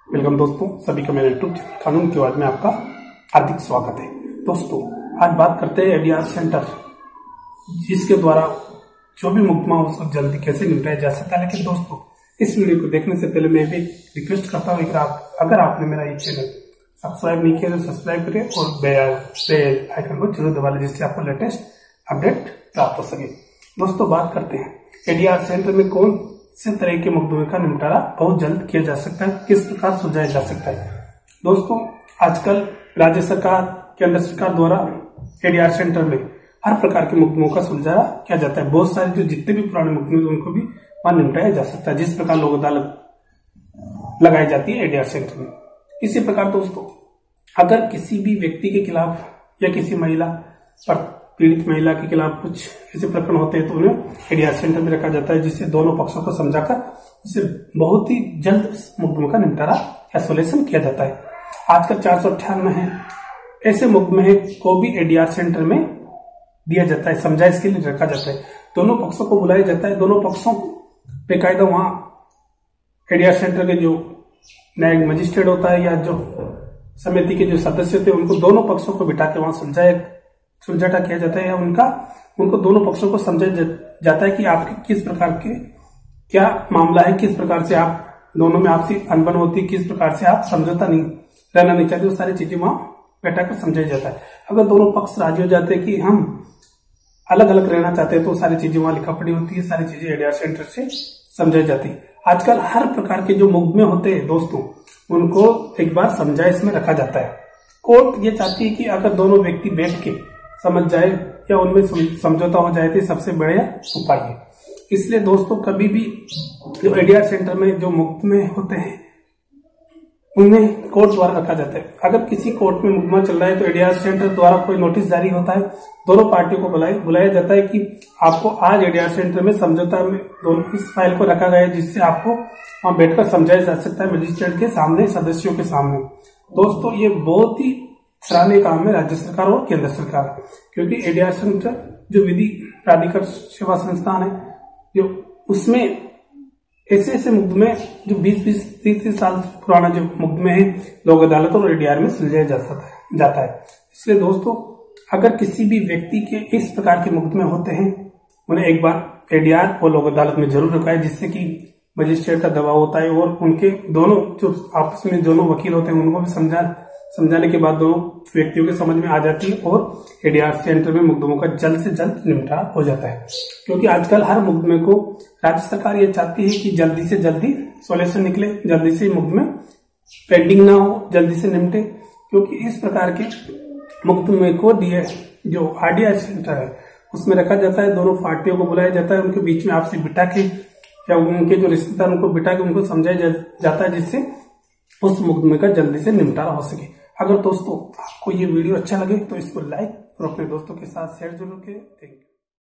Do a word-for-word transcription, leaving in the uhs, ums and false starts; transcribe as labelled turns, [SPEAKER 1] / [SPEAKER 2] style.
[SPEAKER 1] Welcome दोस्तों, सभी का मेरे यूट्यूब कानून की आवाज में आपका हार्दिक स्वागत है। दोस्तों, आज बात करते हैं एडीआर सेंटर, जिसके द्वारा जो भी मुकदमा हो उसको जल्दी कैसे निपटाया जा सकता है। लेकिन दोस्तों, इस वीडियो को देखने से पहले मैं भी रिक्वेस्ट करता हूँ कि आप अगर आपने मेरा ये चैनल सब्सक्राइब नहीं किया तो सब्सक्राइब करें और बेल आइकन को जरूर दबा लें, जिससे आपको लेटेस्ट अपडेट प्राप्त हो सके। दोस्तों, बात करते हैं एडीआर सेंटर में कौन से तरह के मुकदमे का निपटारा बहुत जल्द किया जा सकता है, किस प्रकार सुलझाया जा सकता है। दोस्तों, आजकल राज्य सरकार, केंद्र सरकार द्वारा एडीआर सेंटर में हर प्रकार के मुकदमों का सुलझाया किया जाता है। बहुत सारे जो जितने भी पुराने मुकदमे उनको भी वहां निपटाया जा सकता है, जिस प्रकार लोक अदालत लगाई जाती है एडीआर सेंटर में। इसी प्रकार दोस्तों, अगर किसी भी व्यक्ति के खिलाफ या किसी महिला पर पीड़ित महिला के खिलाफ कुछ ऐसे प्रकरण होते हैं तो उन्हें एडीआर सेंटर में रखा जाता है, जिससे दोनों पक्षों को समझाकर उसे बहुत ही जल्द मुकदमे का निपटारा या सोल्यूशन किया जाता है। आजकल चार सौ अट्ठानवे है ऐसे मुकदमे को भी एडीआर सेंटर में दिया जाता है, समझाइश के लिए रखा जाता है। दोनों पक्षों को बुलाया जाता है, दोनों पक्षों बेकायदा वहां एडीआर सेंटर के जो न्यायिक मजिस्ट्रेट होता है या जो समिति के जो सदस्य होते हैं उनको दोनों पक्षों को बिठा के वहां सुलझाया सुलझाटा किया जाता है, या उनका उनको दोनों पक्षों को समझाया जाता है कि आपके किस प्रकार के क्या मामला है, किस प्रकार से आप दोनों में आपसी अनबन होती है, किस प्रकार से आप समझौता नहीं रहना नहीं चाहते, वो सारी चीजें वहां बैठा कर समझाया जाता है। अगर दोनों पक्ष राजी हो जाते हैं कि हम अलग अलग रहना चाहते हैं तो सारी चीजें वहां लिखा पड़ी होती है, सारी चीजें एडीआर सेंटर से समझाई जाती है। आजकल हर प्रकार के जो मुकदमे होते हैं दोस्तों, उनको एक बार समझाइश में रखा जाता है। कोर्ट ये चाहती है कि अगर दोनों व्यक्ति बैठ के समझ जाए या उनमें समझौता हो जाए तो सबसे बढ़िया उपाय है। इसलिए दोस्तों, कभी भी जो एडीआर सेंटर में जो मुकदमे होते हैं उन्हें कोर्ट द्वारा रखा जाता है। अगर किसी कोर्ट में मुकदमा चल रहा है तो एडीआर सेंटर द्वारा कोई नोटिस जारी होता है, दोनों पार्टियों को बुलाया बुलाया जाता है कि आपको आज एडीआर सेंटर में समझौता में दोनों इस फाइल को रखा गया है, जिससे आपको वहां बैठकर समझाया जा सकता है मजिस्ट्रेट के सामने, सदस्यों के सामने। दोस्तों, ये बहुत ही सराहनीय काम है राज्य सरकार और केंद्र सरकार, क्योंकि एडीआर सेंटर जो विधि प्राधिकार सेवा संस्थान है, जो उसमें ऐसे ऐसे मुकदमे जो बीस बीस तीस तीस साल पुराना जो मुकदमे है लोक अदालत और एडीआर में सुलझाया जाता है। इसलिए दोस्तों, अगर किसी भी व्यक्ति के इस प्रकार के मुकदमे होते हैं उन्हें एक बार एडीआर और लोक अदालत में जरूर रखा है, जिससे कि मजिस्ट्रेट का दबाव होता है और उनके दोनों जो आपस में दोनों वकील होते हैं उनको भी समझा समझाने के बाद दोनों व्यक्तियों के समझ में आ जाती है और एडीआर सेंटर में मुकदमों का जल्द से जल्द निपटारा हो जाता है। क्योंकि आजकल हर मुकदमे को राज्य सरकार ये चाहती है कि जल्दी से जल्दी सॉल्यूशन निकले, जल्दी से मुकदमे पेंडिंग ना हो, जल्दी से निपटे। क्योंकि इस प्रकार के मुकदमे को दिए जो आरडीआर सेंटर है उसमें रखा जाता है, दोनों पार्टियों को बुलाया जाता है, उनके बीच में आपसे बिठा के या उनके जो रिश्तेदार उनको बिठा के उनको समझाया जाता है, जिससे उस मुकदमे का जल्दी से निपटारा हो सके। अगर दोस्तों आपको ये वीडियो अच्छा लगे तो इसको लाइक और अपने दोस्तों के साथ शेयर जरूर करें। Thank you.